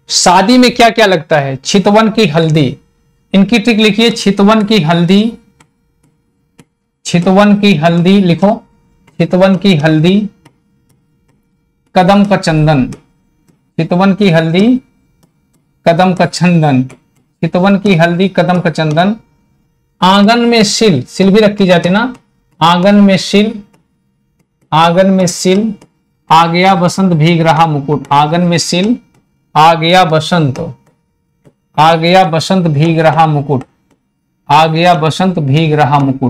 शादी में क्या क्या लगता है? चितवन की हल्दी। इनकी ट्रिक लिखिए, चितवन की हल्दी, चितवन की हल्दी लिखो, चितवन की हल्दी, कदम का चंदन, चितवन की हल्दी, कदम का चंदन, चितवन की हल्दी, कदम का चंदन। आंगन में सिल, सिल भी रखी जाती ना, आंगन में सिल, आंगन में सिल, आ गया बसंत भीग रहा मुकुट, आंगन में सिल, आ गया बसंत, आ गया बसंत भीग रहा मुकुट, आ गया बसंत भीग रहा मुकुट,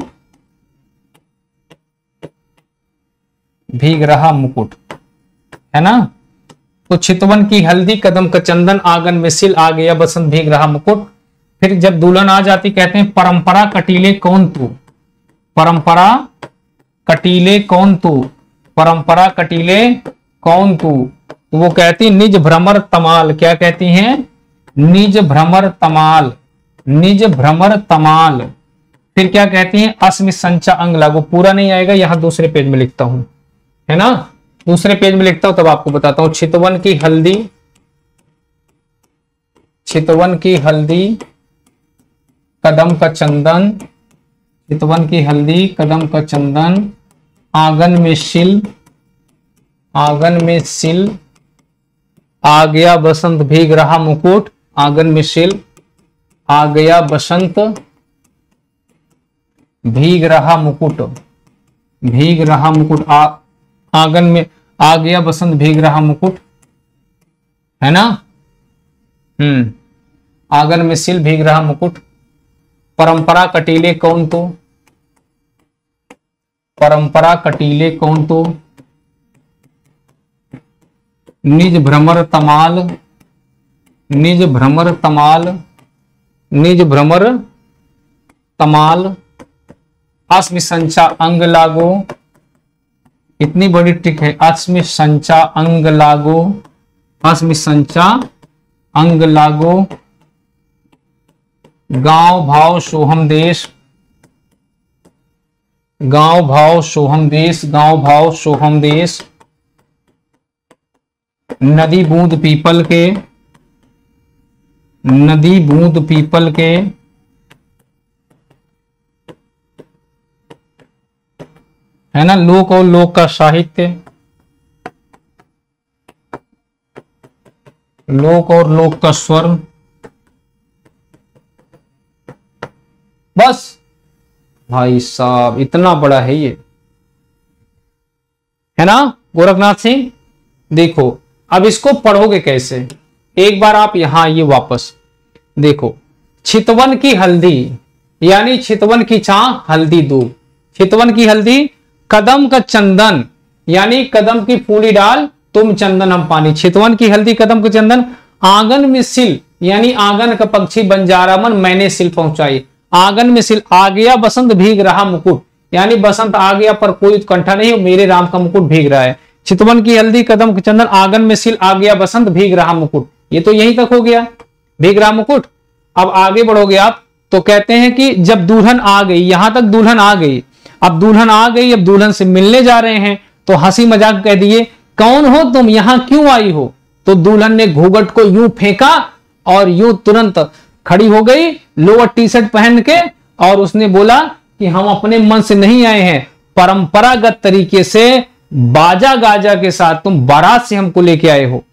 भीग रहा मुकुट, है ना। तो चितवन की हल्दी, कदम का चंदन, आंगन में सिल, आ गया बसंत भीग रहा मुकुट। फिर जब दुल्हन आ जाती कहते हैं परंपरा कटीले कौन तू, परंपरा कटीले कौन तू, परंपरा कटीले कौन तू। तो वो कहती निज भ्रमर तमाल, क्या कहती हैं? निज भ्रमर तमाल, निज भ्रमर तमाल। फिर क्या कहती हैं? अस्मि संचा अंग लागो। पूरा नहीं आएगा, यहां दूसरे पेज में लिखता हूं, है ना, दूसरे पेज में लिखता हूं तब आपको बताता हूं। चितवन की हल्दी, चितवन की हल्दी, कदम का चंदन, चितवन की हल्दी, कदम का चंदन, आंगन में सिल, आंगन में सिल, आ गया बसंत भीग रहा मुकुट, आंगन में सिल, आ गया बसंत भीग रहा मुकुट, भीग रहा मुकुट, आंगन में आ गया बसंत भीग रहा मुकुट, है ना। आंगन में सिल, भीग रहा मुकुट। परंपरा कटीले कौन तो, परंपरा कटीले कौन तो, निज भ्रमर तमाल, निज भ्रमर तमाल, निज भ्रमर तमाल, अस्मि संचा अंग लागो। इतनी बड़ी ट्रिक है, अस्मि संचा अंग लागो, अस्मि संचा अंग लागो। गांव भाव सोहम देश, गांव भाव सोहम देश, गांव भाव सोहम देश। नदी बूंद पीपल के, नदी बूंद पीपल के, है ना। लोक और लोक का साहित्य, लोक और लोक का स्वर। बस भाई साहब इतना बड़ा है ये, है ना गोरखनाथ सिंह। देखो अब इसको पढ़ोगे कैसे, एक बार आप यहां आइए वापस। देखो चितवन की हल्दी यानी चितवन की चाह हल्दी दो, चितवन की हल्दी। कदम का चंदन यानी कदम की फूली डाल तुम चंदन हम पानी, चितवन की हल्दी कदम का चंदन। आंगन में सिल यानी आंगन का पक्षी बंजारा मन मैंने सिल पहुंचाई, आंगन में सिल। आ गया बसंत भीग रहा मुकुट यानी बसंत आ गया पर कोई उत्कंठा नहीं, मेरे राम का मुकुट भीग रहा है। चितवन की हल्दी कदम का चंदन, आंगन में सिल, आ गया बसंत भीग रहा मुकुट। ये तो यहीं तक हो गया, भीग रहा मुकुट। अब आगे बढ़ोगे आप तो कहते हैं कि जब दुल्हन आ गई, यहां तक दुल्हन आ गई, अब दुल्हन आ गई, अब दुल्हन से मिलने जा रहे हैं तो हंसी मजाक कह दिए कौन हो तुम, यहां क्यों आई हो। तो दुल्हन ने घूंघट को यूं फेंका और यूं तुरंत खड़ी हो गई लोअर टी शर्ट पहन के, और उसने बोला कि हम अपने मन से नहीं आए हैं, परंपरागत तरीके से बाजा गाजा के साथ तुम बारात से हमको लेके आए हो।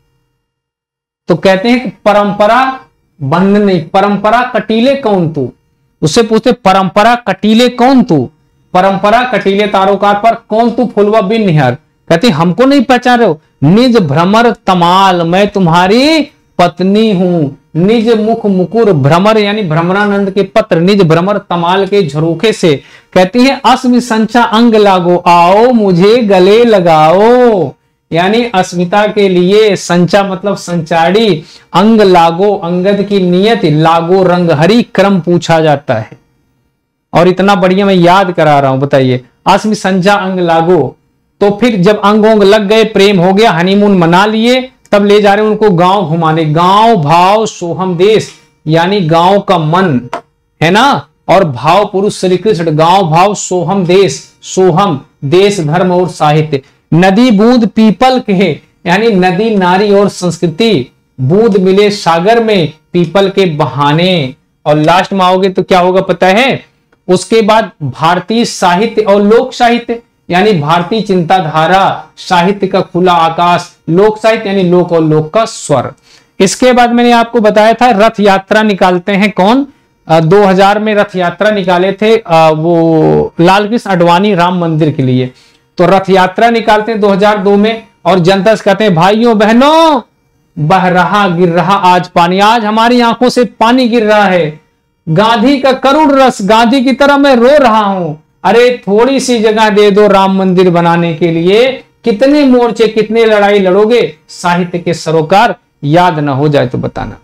तो कहते हैं कि परंपरा बंद नहीं, परंपरा कटीले कौन तू। उससे पूछते परंपरा कटीले कौन तू, परंपरा कटीले तारोकार पर कौन तू फुलवा बिन निहार। कहते हमको नहीं पहचान रहे हो, निज भ्रमर तमाल मैं तुम्हारी पत्नी हूं, निज मुख मुकुर भ्रमर यानी भ्रमरानंद के पत्र, निज भ्रमर तमाल के झरोखे से। कहती है अस्मि संचा अंग लागो आओ मुझे गले लगाओ, यानी अस्मिता के लिए संचा मतलब संचारी, अंग लागो अंगद की नियत, लागो रंग हरि क्रम पूछा जाता है। और इतना बढ़िया मैं याद करा रहा हूं, बताइए अस्मि संचा अंग लागो। तो फिर जब अंग अंग लग गए, प्रेम हो गया, हनीमून मना लिए, तब ले जा रहे उनको गांव घुमाने। गांव भाव सोहम देश यानी गांव का मन, है ना, और भाव पुरुष श्री कृष्ण। गांव भाव सोहम देश, सोहम देश धर्म और साहित्य। नदी बूंद पीपल के यानी नदी नारी और संस्कृति, बूंद मिले सागर में पीपल के बहाने। और लास्ट में आओगे तो क्या होगा पता है, उसके बाद भारतीय साहित्य और लोक साहित्य, यानी भारतीय चिंताधारा, साहित्य का खुला आकाश, लोक साहित्य यानी लोक और लोक का स्वर। इसके बाद मैंने आपको बताया था रथ यात्रा निकालते हैं कौन, 2000 में रथ यात्रा निकाले थे वो लालकृष्ण आडवाणी राम मंदिर के लिए। तो रथ यात्रा निकालते हैं 2002 में, और जनता से कहते हैं भाइयों बहनों बह रहा गिर रहा आज पानी, आज हमारी आंखों से पानी गिर रहा है, गांधी का करुण रस, गांधी की तरह मैं रो रहा हूं, अरे थोड़ी सी जगह दे दो राम मंदिर बनाने के लिए, कितने मोर्चे कितने लड़ाई लड़ोगे, साहित्य के सरोकार, याद ना हो जाए तो बताना।